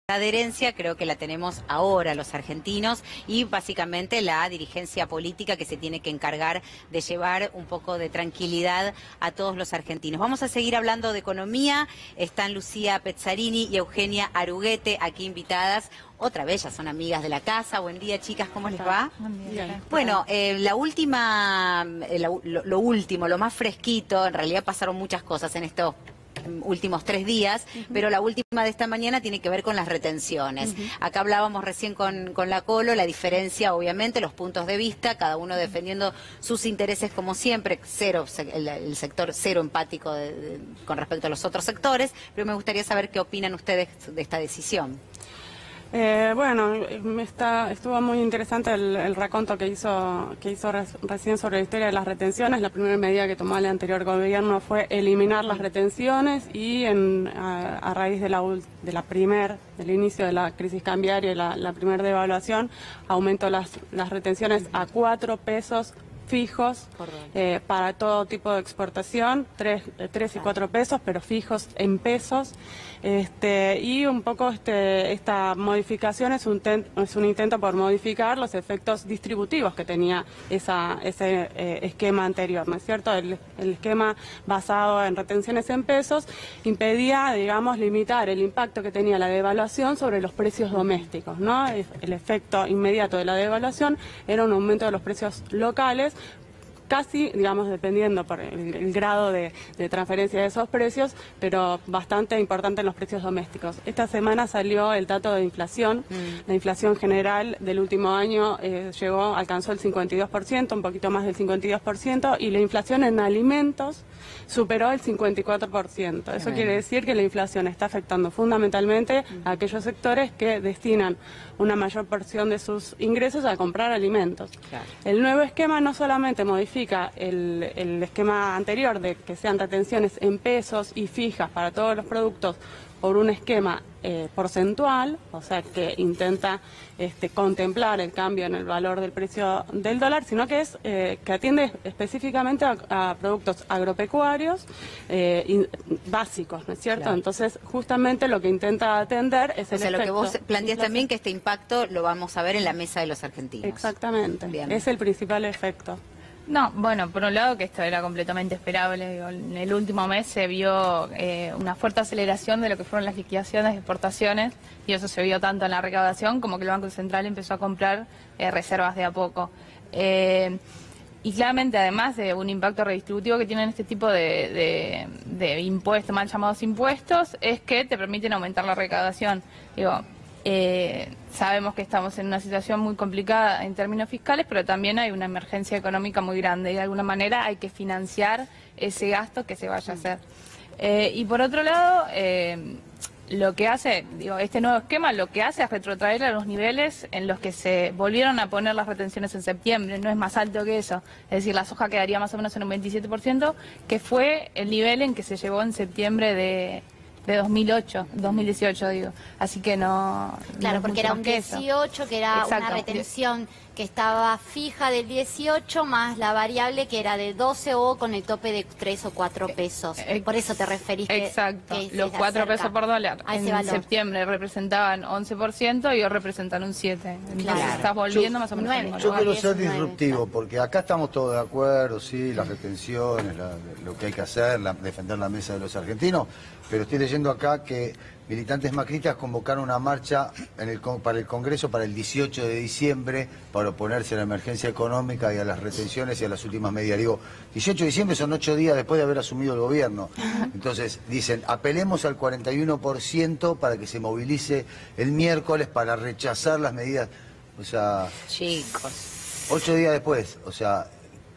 adherencia creo que la tenemos ahora los argentinos y básicamente la dirigencia política que se tiene que encargar de llevar un poco de tranquilidad a todos los argentinos. Vamos a seguir hablando de economía. Están Lucía Pezzarini y Eugenia Aruguete aquí invitadas. Otra vez, ya son amigas de la casa. Buen día, chicas, ¿cómo les va? Buen día. Bueno, la última, lo último, lo más fresquito, en realidad pasaron muchas cosas en estos últimos 3 días, pero la última de esta mañana tiene que ver con las retenciones. Acá hablábamos recién con la Colo, la diferencia, obviamente, los puntos de vista, cada uno defendiendo sus intereses como siempre, el sector cero empático con respecto a los otros sectores, pero me gustaría saber qué opinan ustedes de esta decisión. Bueno, estuvo muy interesante el raconto que hizo recién sobre la historia de las retenciones. La primera medida que tomó el anterior gobierno fue eliminar las retenciones y a raíz del inicio de la crisis cambiaria y la primera devaluación, aumentó las retenciones a 4 pesos fijos para todo tipo de exportación, 3 y 4 pesos, pero fijos en pesos. Y un poco esta modificación es un intento por modificar los efectos distributivos que tenía ese esquema anterior, ¿no es cierto? El esquema basado en retenciones en pesos impedía, digamos, limitar el impacto que tenía la devaluación sobre los precios domésticos, ¿no? El efecto inmediato de la devaluación era un aumento de los precios locales, casi, digamos, dependiendo por el grado de transferencia de esos precios, pero bastante importante en los precios domésticos. Esta semana salió el dato de inflación. La inflación general del último año alcanzó el 52%, un poquito más del 52%, y la inflación en alimentos superó el 54%. Eso quiere decir que la inflación está afectando fundamentalmente a aquellos sectores que destinan una mayor porción de sus ingresos a comprar alimentos. Claro. El nuevo esquema no solamente modifica el esquema anterior de que sean retenciones en pesos y fijas para todos los productos por un esquema porcentual, o sea que intenta contemplar el cambio en el valor del precio del dólar, sino que que atiende específicamente a productos agropecuarios básicos, ¿no es cierto? Claro. Entonces, justamente lo que intenta atender es el efecto. Lo que vos planteás también, que este impacto lo vamos a ver en la mesa de los argentinos. Exactamente. Bien. Es el principal efecto. No, bueno, por un lado que esto era completamente esperable. Digo, en el último mes se vio una fuerte aceleración de lo que fueron las liquidaciones de exportaciones y eso se vio tanto en la recaudación como que el Banco Central empezó a comprar reservas de a poco. Y claramente, además de un impacto redistributivo que tienen este tipo de impuestos, mal llamados impuestos, es que te permiten aumentar la recaudación. Digo, sabemos que estamos en una situación muy complicada en términos fiscales, pero también hay una emergencia económica muy grande y de alguna manera hay que financiar ese gasto que se vaya a hacer. Y por otro lado, lo que hace, este nuevo esquema lo que hace es retrotraer a los niveles en los que se volvieron a poner las retenciones en septiembre, no es más alto que eso, es decir, la soja quedaría más o menos en un 27%, que fue el nivel en que se llevó en septiembre de 2018, digo. Así que no... Claro, no porque era un 18, que era una retención que estaba fija del 18, más la variable que era de 12 o con el tope de 3 o 4 pesos. Por eso te referiste. Exacto, los 4 pesos por dólar en septiembre representaban 11% y hoy representan un 7%. Entonces claro. Estás volviendo más o menos al mismo Yo lugar. quiero ser disruptivo, porque acá estamos todos de acuerdo, sí, las retenciones, lo que hay que hacer, defender la mesa de los argentinos, pero estoy leyendo acá que militantes macristas convocaron una marcha para el Congreso para el 18 de diciembre para oponerse a la emergencia económica y a las retenciones y a las últimas medidas. Digo, 18 de diciembre son 8 días después de haber asumido el gobierno. Entonces, dicen, apelemos al 41% para que se movilice el miércoles para rechazar las medidas. O sea, chicos, 8 días después, o sea...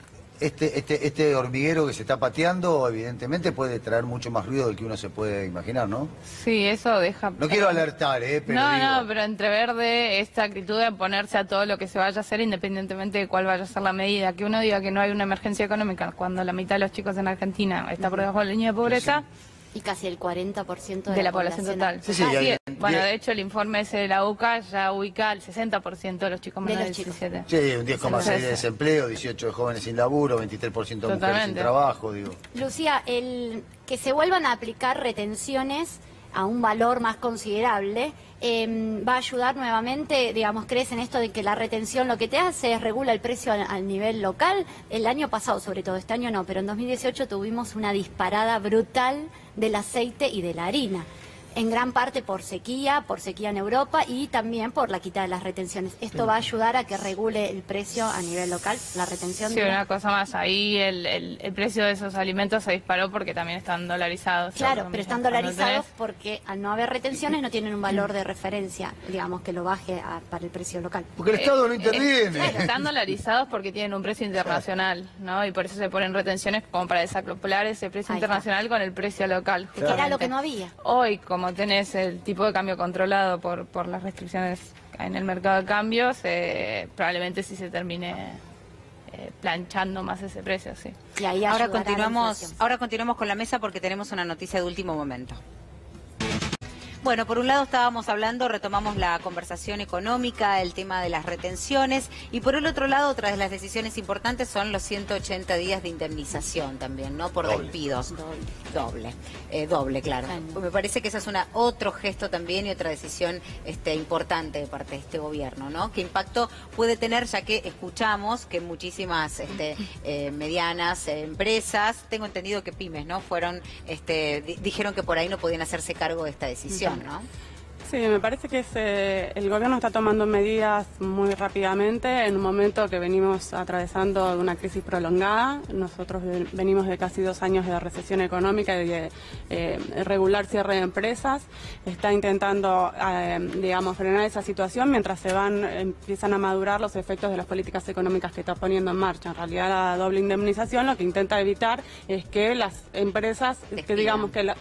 Este hormiguero que se está pateando, evidentemente, puede traer mucho más ruido del que uno se puede imaginar, ¿no? Sí, eso deja... No quiero alertar, pero No, pero entrever esta actitud de oponerse a todo lo que se vaya a hacer, independientemente de cuál vaya a ser la medida. Que uno diga que no hay una emergencia económica cuando la mitad de los chicos en Argentina está por debajo de la línea de pobreza... Y casi el 40% de la población total. Sí, bueno, de hecho, el informe ese de la UCA ya ubica al 60% de los chicos menores de 17. Sí, un 10,6% de desempleo, 18 de jóvenes sin laburo, 23% de mujeres sin trabajo, digo. Lucía, que se vuelvan a aplicar retenciones a un valor más considerable, va a ayudar nuevamente, digamos, crees en esto de que la retención lo que te hace es regula el precio al nivel local. El año pasado, sobre todo, este año no, pero en 2018 tuvimos una disparada brutal del aceite y de la harina. En gran parte por sequía en Europa y también por la quita de las retenciones. Esto va a ayudar a que regule el precio a nivel local, la retención. Sí, una cosa más, ahí el precio de esos alimentos se disparó porque también están dolarizados. Claro, pero están dolarizados porque al no haber retenciones no tienen un valor de referencia, digamos, que lo baje para el precio local. Porque el Estado no interviene. Están dolarizados porque tienen un precio internacional, ¿no? Y por eso se ponen retenciones como para desacoplar ese precio internacional con el precio local. Que era lo que no había. Hoy, como tenés el tipo de cambio controlado por las restricciones en el mercado de cambios, probablemente sí se termine planchando más ese precio, sí. Y ahí ahora continuamos con la mesa porque tenemos una noticia de último momento. Bueno, por un lado estábamos hablando, retomamos la conversación económica, el tema de las retenciones, y por el otro lado, otra de las decisiones importantes son los 180 días de indemnización también, ¿no? Por despidos. Doble, claro. Me parece que ese es otro gesto también y otra decisión importante de parte de este gobierno, ¿no? ¿Qué impacto puede tener, ya que escuchamos que muchísimas medianas empresas, tengo entendido que pymes, ¿no? Dijeron que por ahí no podían hacerse cargo de esta decisión, ¿no? Sí, me parece que el gobierno está tomando medidas muy rápidamente en un momento que venimos atravesando una crisis prolongada. Nosotros venimos de casi 2 años de recesión económica y de regular cierre de empresas. Está intentando, digamos, frenar esa situación mientras empiezan a madurar los efectos de las políticas económicas que está poniendo en marcha. En realidad, la doble indemnización lo que intenta evitar es que las empresas, que digamos que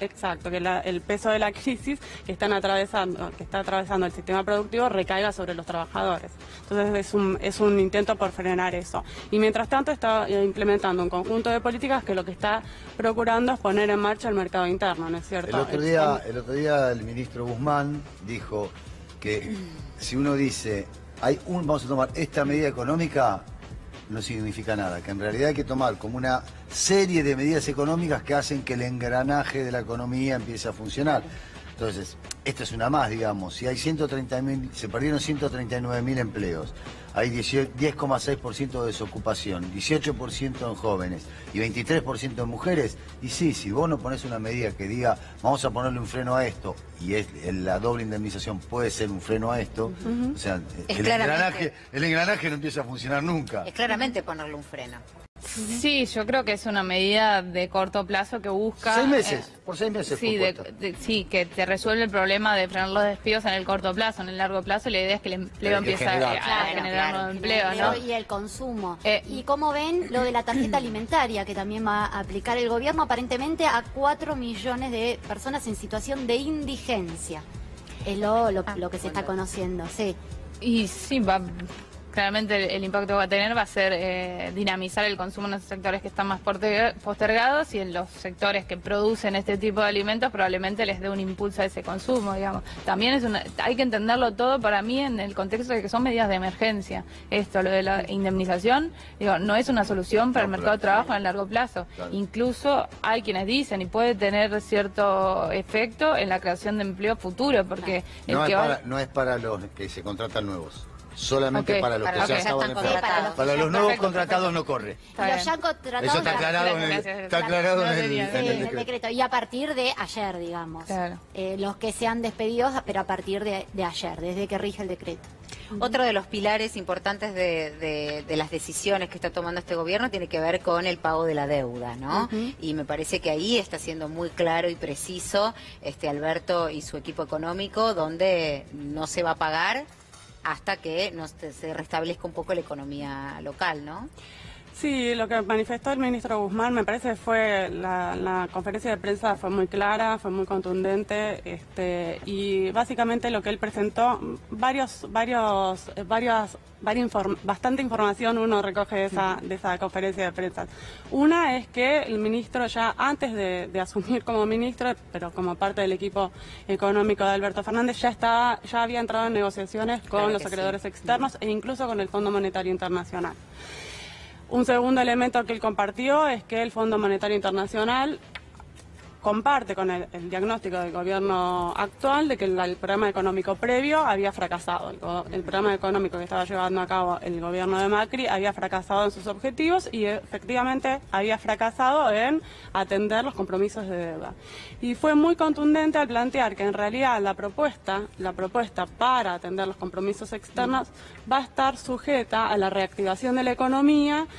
el peso de la crisis que está atravesando el sistema productivo recaiga sobre los trabajadores. Entonces es un intento por frenar eso. Y mientras tanto está implementando un conjunto de políticas que lo que está procurando es poner en marcha el mercado interno, ¿no es cierto? El otro día el ministro Guzmán dijo que si uno dice, vamos a tomar esta medida económica, no significa nada, que en realidad hay que tomar como una serie de medidas económicas que hacen que el engranaje de la economía empiece a funcionar. Entonces, esta es una más, digamos. Si hay 130.000, se perdieron 139.000 empleos, hay 10,6% de desocupación, 18% en jóvenes y 23% en mujeres. Y sí, si vos no ponés una medida que diga, vamos a ponerle un freno a esto, y la doble indemnización puede ser un freno a esto, o sea, el engranaje no empieza a funcionar nunca. Es claramente ponerle un freno. Sí, yo creo que es una medida de corto plazo que busca... 6 meses, por 6 meses. Sí, que te resuelve el problema de frenar los despidos en el corto plazo. En el largo plazo la idea es que el empleo empiece a generar nuevo empleo, ¿no? Y el consumo. Y como ven, lo de la tarjeta alimentaria que también va a aplicar el gobierno aparentemente a 4 millones de personas en situación de indigencia. Es lo que se está conociendo, sí. Y sí, claramente el impacto que va a tener va a ser dinamizar el consumo en los sectores que están más postergados, y en los sectores que producen este tipo de alimentos probablemente les dé un impulso a ese consumo, digamos. También hay que entenderlo todo para mí en el contexto de que son medidas de emergencia. Lo de la indemnización, no es una solución para el mercado de trabajo en el largo plazo. Claro. Incluso hay quienes dicen, y puede tener cierto efecto en la creación de empleo futuro, porque... No es para los que se contratan nuevos. Solamente para los que ya estaban contratados. Para los nuevos contratados no corre. Los ya contratados. Eso está aclarado en el decreto. Y a partir de ayer, digamos. Claro. Los que sean despedidos, pero a partir de ayer, desde que rige el decreto. Otro de los pilares importantes de las decisiones que está tomando este gobierno tiene que ver con el pago de la deuda, ¿no? Y me parece que ahí está siendo muy claro y preciso Alberto y su equipo económico, donde no se va a pagar hasta que se restablezca un poco la economía local, ¿no? Sí, lo que manifestó el ministro Guzmán, me parece fue la conferencia de prensa fue muy clara, fue muy contundente, y básicamente lo que él presentó, bastante información uno recoge de esa conferencia de prensa. Una es que el ministro ya antes de asumir como ministro, pero como parte del equipo económico de Alberto Fernández, ya había entrado en negociaciones con los acreedores externos e incluso con el Fondo Monetario Internacional. Un segundo elemento que él compartió es que el Fondo Monetario Internacional comparte con el diagnóstico del gobierno actual de que el programa económico previo había fracasado. El programa económico que estaba llevando a cabo el gobierno de Macri había fracasado en sus objetivos y efectivamente había fracasado en atender los compromisos de deuda. Y fue muy contundente al plantear que en realidad la propuesta para atender los compromisos externos va a estar sujeta a la reactivación de la economía,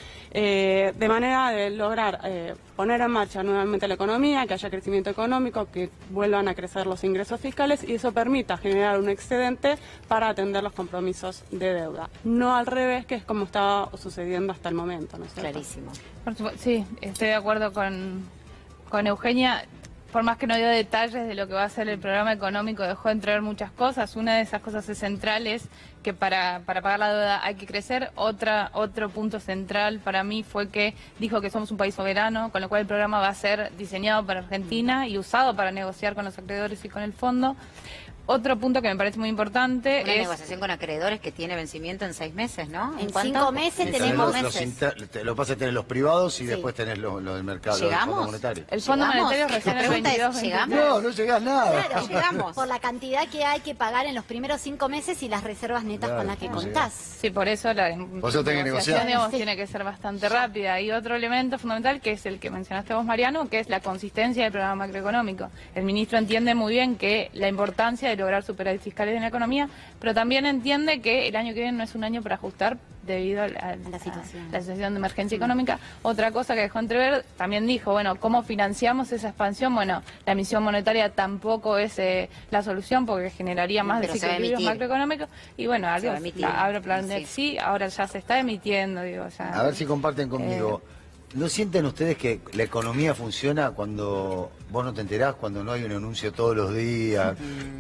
de manera de lograr poner en marcha nuevamente la economía, que haya crecimiento económico, que vuelvan a crecer los ingresos fiscales y eso permita generar un excedente para atender los compromisos de deuda. No al revés, que es como estaba sucediendo hasta el momento, ¿no es cierto? Clarísimo. Sí, estoy de acuerdo con Eugenia. Por más que no dio detalles de lo que va a ser el programa económico, dejó entrever muchas cosas. Una de esas cosas centrales que para pagar la deuda hay que crecer. Otro punto central para mí fue que dijo que somos un país soberano, con lo cual el programa va a ser diseñado para Argentina y usado para negociar con los acreedores y con el fondo. Otro punto que me parece muy importante Una es... negociación con acreedores que tiene vencimiento en 6 meses, ¿no? En cuánto? 5 meses Y tenemos... tenés lo que pasa es tener los privados y después tenés lo del mercado, del ¿Llegamos? Fondo Monetario. El Fondo ¿Llegamos? Monetario recién La el pregunta es, 22, ¿llegamos? No llegás nada. Claro, Llegamos. por la cantidad que hay que pagar en los primeros 5 meses y las reservas netas Claro, con las que no contás. Sí, por eso la Por eso tenés que negociar. digamos, Sí. tiene que ser bastante rápida. Y otro elemento fundamental, que es el que mencionaste vos, Mariano, que es la consistencia del programa macroeconómico. El ministro entiende muy bien que la importancia de lograr superávit fiscales en la economía, pero también entiende que el año que viene no es un año para ajustar debido a la situación de emergencia económica. Otra cosa que dejó entrever, también dijo, bueno, ¿cómo financiamos esa expansión? Bueno, la emisión monetaria tampoco es la solución porque generaría más Pero se va a desequilibrios emitir. macroeconómicos. Y bueno, Se va a emitir. abro plan de sí, ahora ya se está emitiendo, digo, ya. A ver si comparten conmigo. ¿No sienten ustedes que la economía funciona cuando vos no te enterás, cuando no hay un anuncio todos los días?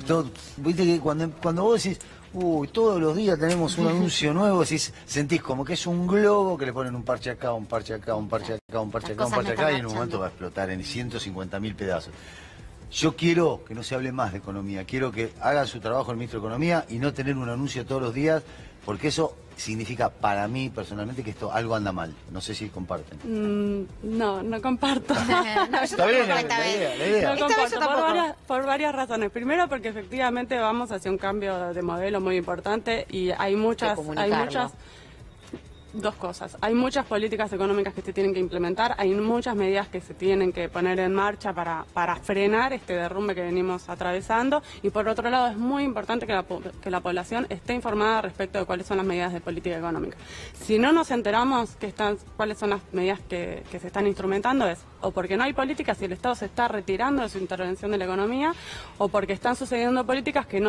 Viste que cuando vos decís, uy, todos los días tenemos un anuncio nuevo, sentís como que es un globo que le ponen un parche acá, un parche acá, un parche acá, un parche acá, un Las cosas parche no acá, y están en un momento marchando. va a explotar en 150.000 pedazos. Yo quiero que no se hable más de economía, quiero que haga su trabajo el ministro de Economía y no tener un anuncio todos los días, porque eso significa para mí personalmente que esto algo anda mal. No sé si comparten. No comparto. No, yo Está bien tampoco, la esta vez. idea. No Esta vez yo comparto, tampoco. por varias razones. Primero, porque efectivamente vamos hacia un cambio de modelo muy importante y hay muchas, comunicarlo. dos cosas. Hay muchas políticas económicas que se tienen que implementar, hay muchas medidas que se tienen que poner en marcha para frenar este derrumbe que venimos atravesando y por otro lado es muy importante que la población esté informada respecto de cuáles son las medidas de política económica. Si no nos enteramos cuáles son las medidas que se están instrumentando es o porque no hay políticas y el Estado se está retirando de su intervención de la economía o porque están sucediendo políticas que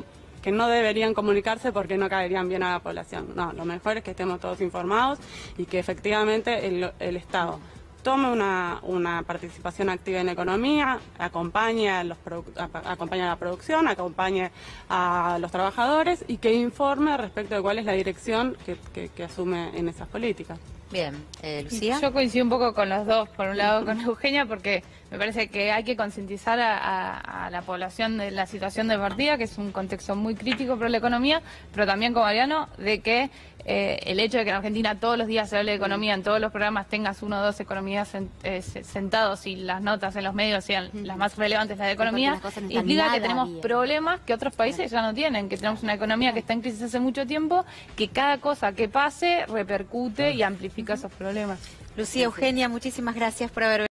no deberían comunicarse porque no caerían bien a la población. No, lo mejor es que estemos todos informados y que efectivamente el Estado tome una participación activa en la economía, acompañe a la producción, acompañe a los trabajadores y que informe respecto de cuál es la dirección que asume en esas políticas. Bien, Lucía. Yo coincido un poco con los dos, por un lado con Eugenia, porque me parece que hay que concientizar a la población de la situación de partida, que es un contexto muy crítico para la economía, pero también como Mariano, de que el hecho de que en Argentina todos los días se hable de economía, en todos los programas tengas 1 o 2 economías sentados y las notas en los medios sean las más relevantes, las de economía, las cosas no están implica que nada tenemos bien. problemas que otros países ya no tienen, que tenemos una economía que está en crisis hace mucho tiempo, que cada cosa que pase repercute y amplifica esos problemas. Lucía, Eugenia, muchísimas gracias por haber